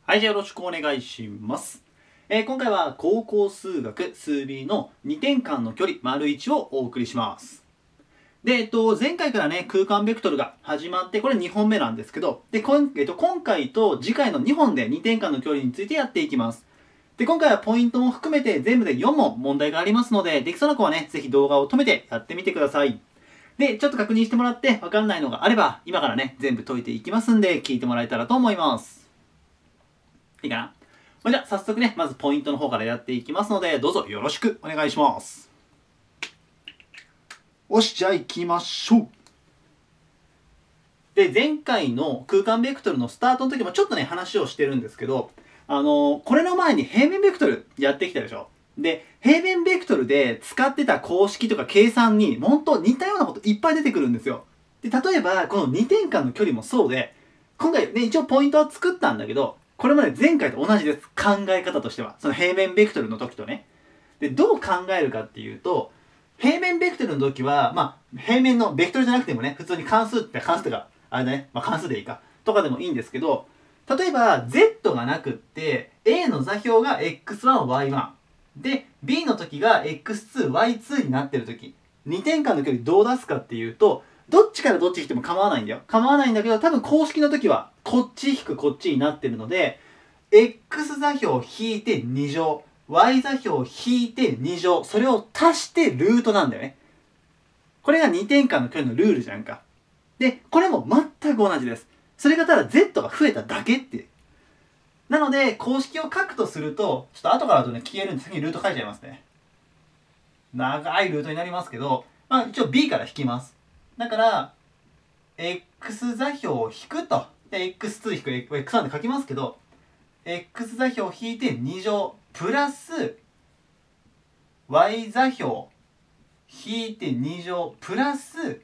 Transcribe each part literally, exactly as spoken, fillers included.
はい、じゃあよろしくお願いします。えー今回は高校数学数 ビー のにてんかんの距離丸いちをお送りします。で、えっと、前回からね、空間ベクトルが始まって、これにほんめなんですけど、で、こんえっと、今回と次回のにほんでにてんかんの距離についてやっていきます。で、今回はポイントも含めて全部でよんもん問題がありますので、できそうな子はね、ぜひ動画を止めてやってみてください。で、ちょっと確認してもらってわかんないのがあれば、今からね、全部解いていきますんで、聞いてもらえたらと思います。いいかな？それじゃあ早速ね、まずポイントの方からやっていきますので、どうぞよろしくお願いします。よし、じゃあ行きましょう。で、前回の空間ベクトルのスタートの時もちょっとね、話をしてるんですけど、あのー、これの前に平面ベクトルやってきたでしょ。で、平面ベクトルで使ってた公式とか計算に、本当似たようなこといっぱい出てくるんですよ。で、例えば、このにてんかんの距離もそうで、今回ね、一応ポイントは作ったんだけど、これまで前回と同じです。考え方としては。その平面ベクトルの時とね。で、どう考えるかっていうと、平面ベクトルの時は、まあ、平面のベクトルじゃなくてもね、普通に関数って関数が、あれだね、まあ関数でいいか、とかでもいいんですけど、例えば、Z がなくって、A の座標が エックスワン、ワイワン。で、B の時が エックスツー、ワイツー になってる時、にてんかんの距離どう出すかっていうと、どっちからどっち引いても構わないんだよ。構わないんだけど、多分公式の時は、こっち引くこっちになってるので、X 座標引いてに乗、Y 座標引いてに乗、それを足してルートなんだよね。これがにてんかんの距離のルールじゃんか。で、これも全く同じです。それがただ Z が増えただけっていう。なので、公式を書くとすると、ちょっと後からだとね、消えるんで先にルート書いちゃいますね。長いルートになりますけど、まあ一応 B から引きます。だから、X 座標を引くと。で、エックスツー 引く エックスワン で書きますけど、X 座標引いてに乗プラス Y 座標引いてに乗プラス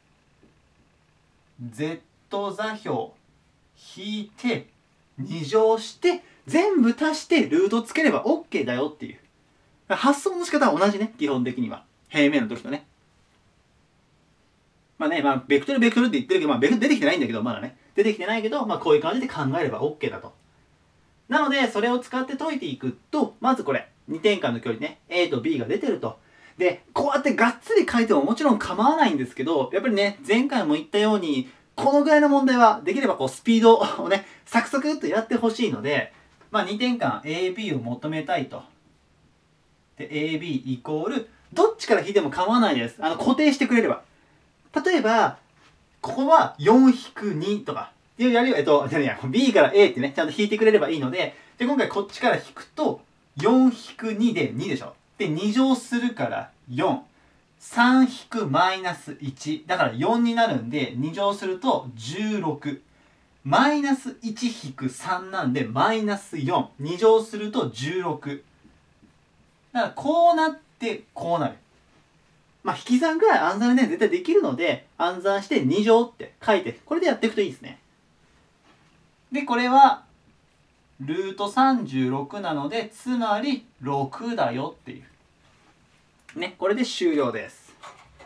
Z 座標引いてに乗して全部足してルートつければ OK だよっていう。発想の仕方は同じね、基本的には。平面の時とね。まあね、まあ、ベクトルベクトルって言ってるけど、まあ、ベクトル出てきてないんだけど、まだね。出てきてないけど、まあ、こういう感じで考えれば OK だと。なので、それを使って解いていくと、まずこれ、にてんかんの距離ね、A と B が出てると。で、こうやってがっつり書いてももちろん構わないんですけど、やっぱりね、前回も言ったように、このぐらいの問題は、できればこう、スピードをね、サクサクっとやってほしいので、まあ、にてんかん エービー を求めたいと。で、エービー イコール、どっちから引いても構わないです。あの、固定してくれれば。例えば、ここは よんひくに とか、っていうやりえっと、じゃねや、B から A ってね、ちゃんと引いてくれればいいので、で、今回こっちから引くと、よんひくにでにでしょ。で、に乗するからよん。さん引くマイナスいち。だからよんになるんで、に乗するとじゅうろく。マイナスいち引くさんなんで、マイナスよん。に乗するとじゅうろく。だからこうなって、こうなる。まあ、引き算ぐらい暗算でね、絶対できるので、暗算してに乗って書いて、これでやっていくといいですね。で、これは、ルートさんじゅうろくなので、つまりろくだよっていう。ね、これで終了です。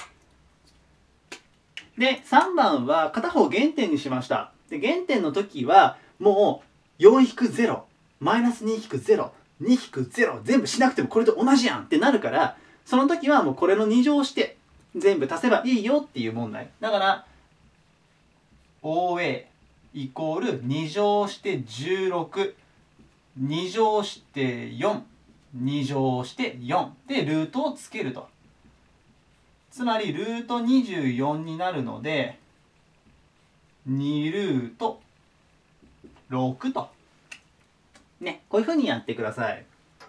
で、さんばんは片方原点にしました。で、原点の時は、もうよん引くゼロ、マイナスに引くゼロ、に引くゼロ、全部しなくてもこれと同じやんってなるから、その時はもうこれのに乗して、全部足せばいいよっていう問題。だから、オーエー イコールに乗してじゅうろく、に乗してよん、に乗してよんでルートをつけると。つまりルートにじゅうよんになるので、にルートろくと。ね、こういうふうにやってください。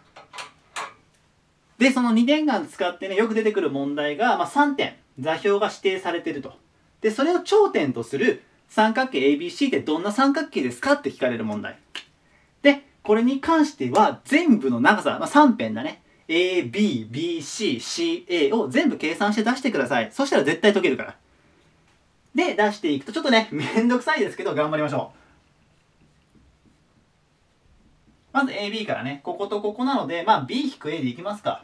で、そのにてんかん使ってね、よく出てくる問題が、まあ、さんてん、座標が指定されていると。で、それを頂点とする三角形 エービーシー ってどんな三角形ですかって聞かれる問題。で、これに関しては全部の長さ、まあ、さん辺だね。エービー、ビーシー、シーエー を全部計算して出してください。そしたら絶対解けるから。で、出していくと、ちょっとね、めんどくさいですけど、頑張りましょう。まず エービー からね、こことここなので、まあ ビー 引く A でいきますか。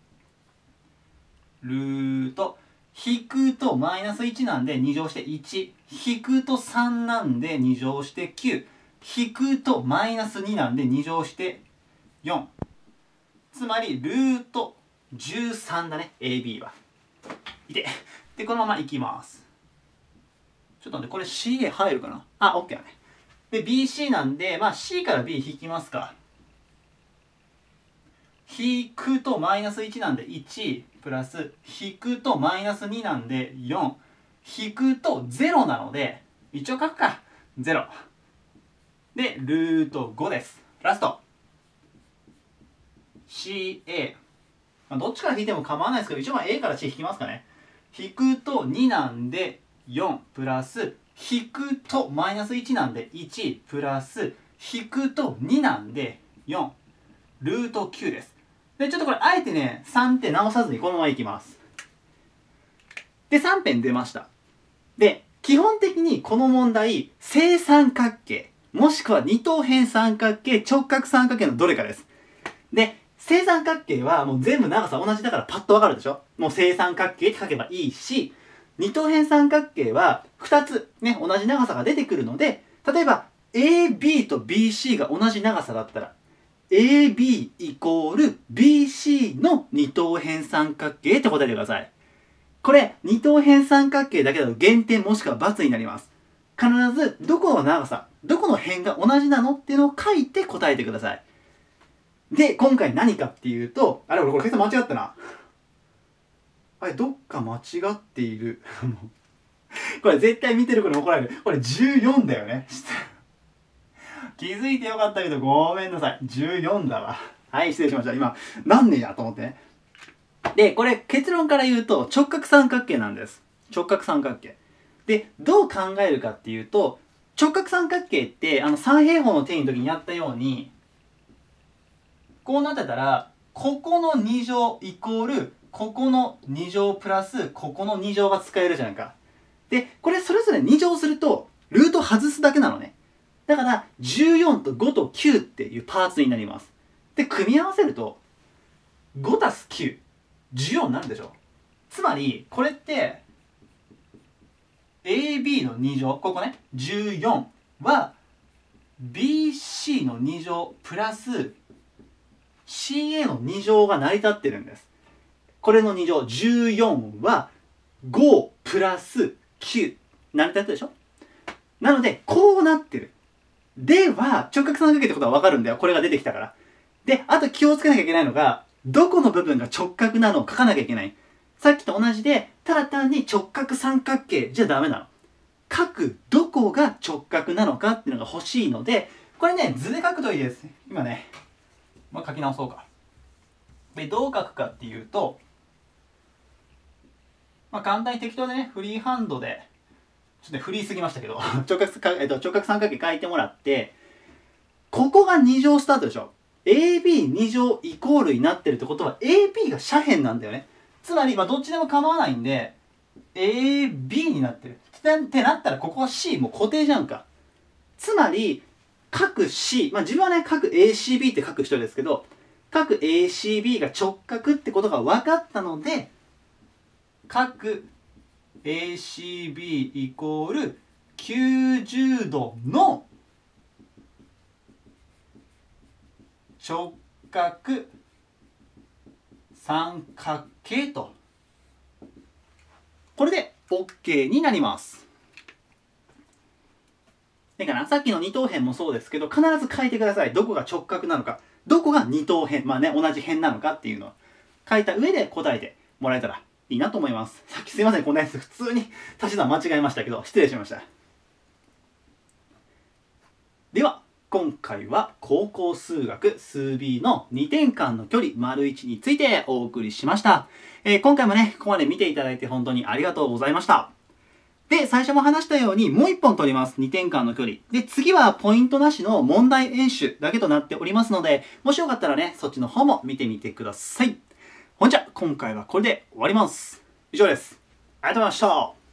ルート、引くとマイナスいちなんでに乗していち、引くとさんなんでに乗してきゅう、 引くとマイナスになんでに乗してよん。つまりルートじゅうさんだね、 エービー は。いて。で、このままいきます。ちょっと待って、これ シーエー 入るかなあ、OK だね。で、ビーシー なんで、まあ C から B 引きますか。引くとマイナスいちなんでいち、プラス、引くとマイナスになんでよん、引くとゼロなので、一応書くか。ゼロ。で、ルートごです。ラスト。シーエー。まあ、どっちから引いても構わないですけど、一応まあ A から C 引きますかね。引くとになんでよん、プラス、引くとマイナスいちなんでいち、プラス、引くとになんでよん、ルートきゅうです。で、ちょっとこれ、あえてね、さんって直さずにこのままいきます。で、さん辺出ました。で、基本的にこの問題、正三角形、もしくは二等辺三角形、直角三角形のどれかです。で、正三角形はもう全部長さ同じだからパッとわかるでしょ。もう正三角形って書けばいいし、二等辺三角形はふたつね、同じ長さが出てくるので、例えば エービー と ビーシー が同じ長さだったら、エービー イコール ビーシー の二等辺三角形って答えてください。これ、二等辺三角形だけだと減点もしくは×になります。必ず、どこの長さ、どこの辺が同じなのっていうのを書いて答えてください。で、今回何かっていうと、あれ、俺これ計算間違ったな。あれ、どっか間違っている。これ絶対見てる子に怒られる。これじゅうよんだよね。気づいてよかったけどごめんなさい。じゅうよんだわ。はい、失礼しました。今、何年やと思ってね。で、これ結論から言うと直角三角形なんです。直角三角形。で、どう考えるかっていうと、直角三角形って、あの三平方の定理の時にやったように、こうなってたら、ここのに乗イコール、ここのに乗プラス、ここのに乗が使えるじゃんか。で、これそれぞれに乗すると、ルート外すだけなのね。だから、じゅうよんとごときゅうっていうパーツになります。で、組み合わせると、ごたすきゅう、じゅうよんになるでしょ。つまり、これって、エービー のに乗、ここね、じゅうよんは、ビーシー のに乗プラス、シーエー のに乗が成り立ってるんです。これのに乗、じゅうよんは、ごプラスきゅう。成り立ってるでしょ。なので、こうなってる。では、直角三角形ってことはわかるんだよ。これが出てきたから。で、あと気をつけなきゃいけないのが、どこの部分が直角なのを書かなきゃいけない。さっきと同じで、ただ単に直角三角形じゃダメなの。書くどこが直角なのかっていうのが欲しいので、これね、図で書くといいです。今ね、もう書き直そうか。で、どう書くかっていうと、まあ、簡単に適当でね、フリーハンドで、ちょっとね、フリーすぎましたけど、直角か、えっと、直角三角形書いてもらって、ここがに乗スタートでしょ。エービーに 乗イコールになってるってことは エービー が斜辺なんだよね。つまり、まあ、どっちでも構わないんで、エービー になってる。ってなったら、ここは C もう固定じゃんか。つまり、各 C、まあ、自分はね、各 エーシービー って書く人ですけど、各 エーシービー が直角ってことが分かったので、各 エーシービー イコールきゅうじゅうどの直角三角形と、これで OK になります。いいかな。さっきの二等辺もそうですけど、必ず書いてください。どこが直角なのか、どこが二等辺、まあね、同じ辺なのかっていうのを書いた上で答えてもらえたらいいなと思います。さっきすいません、こんなやつ普通に足し算間違えましたけど、失礼しました。では、今回は高校数学数 ビー のにてんかんの距離 ① についてお送りしました。えー、今回もね、ここまで見ていただいて本当にありがとうございました。で、最初も話したようにもういっぽん取ります。にてんかんの距離。で、次はポイントなしの問題演習だけとなっておりますので、もしよかったらね、そっちの方も見てみてください。ほんじゃ、今回はこれで終わります。以上です。ありがとうございました。